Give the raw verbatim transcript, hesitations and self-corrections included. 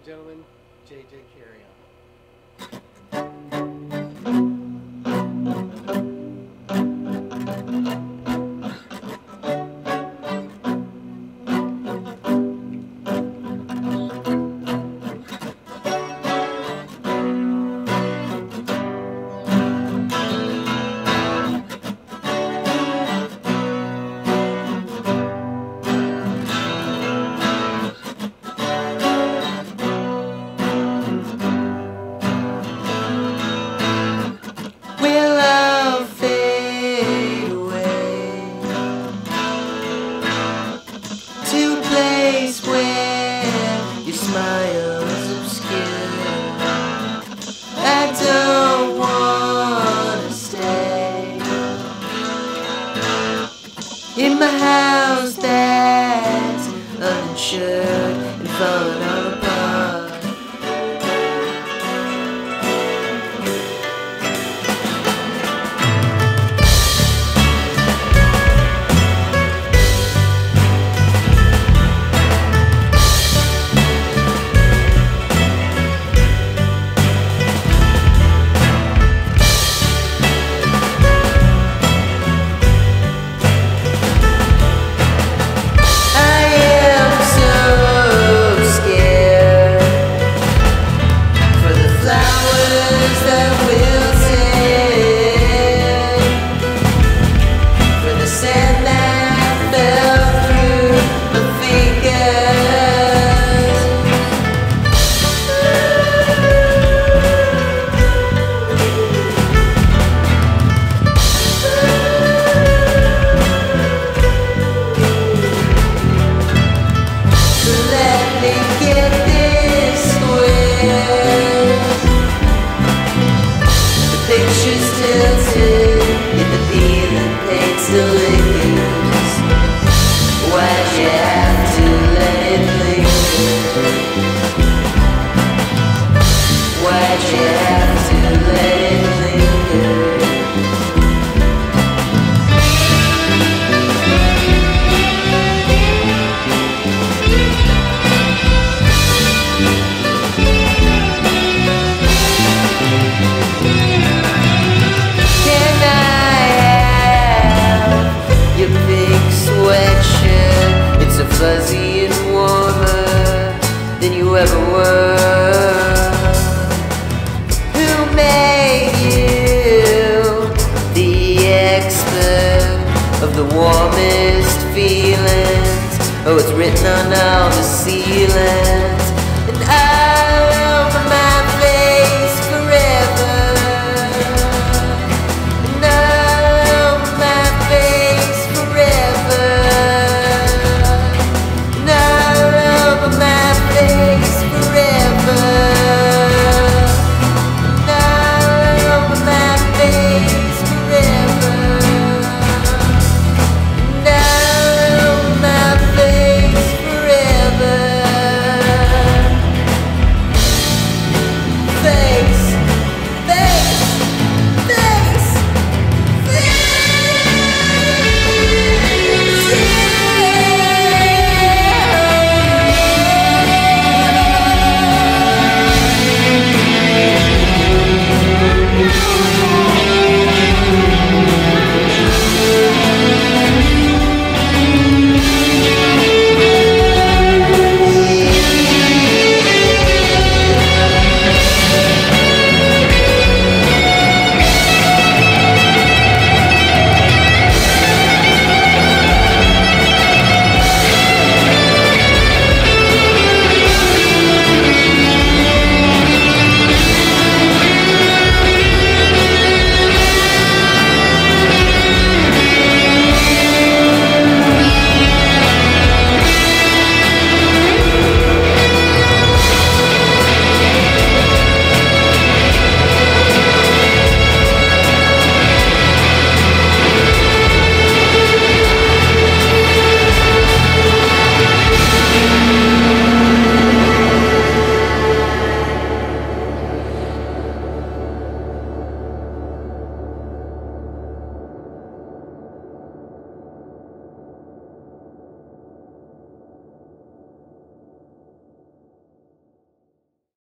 and gentlemen, J J Carry On. Smiles obscure. I don't wanna stay in my house that's uninsured and falling all apart. The lingers. Why'd you have to let it linger? Why'd you have to let it linger? Can I your big sweatshirt? It's so fuzzy and warmer than you ever were. Who made you the expert of the warmest feelings? Oh, it's written on all the ceilings. And I